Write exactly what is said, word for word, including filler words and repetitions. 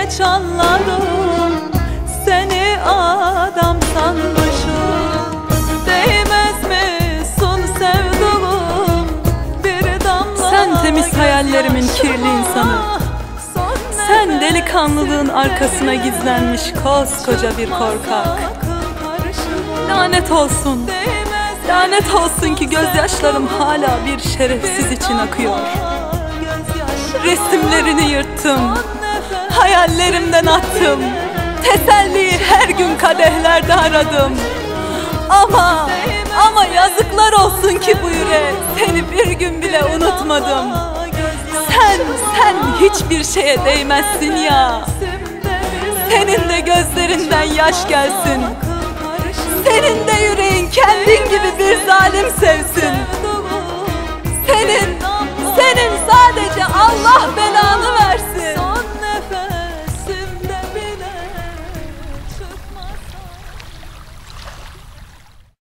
geç anladım, seni adam sanmışım. Değmez mi sun sevduğum bir damla. Sen temiz hayallerimin kirli insanı, sen delikanlılığın arkasına gizlenmiş koskoca bir korkak. Lanet olsun, lanet olsun ki gözyaşlarım hala bir şerefsiz için akıyor. Resimlerini yırttım, hayallerimden attım, teselliyi her gün kadehlerde aradım. Ama, ama yazıklar olsun ki bu yüreğe seni bir gün bile unutmadım. Sen, sen hiçbir şeye değmezsin ya. Senin de gözlerinden yaş gelsin, senin de yüreğin kendin gibi bir zalim sevsin. Senin, senin sadece Allah belanı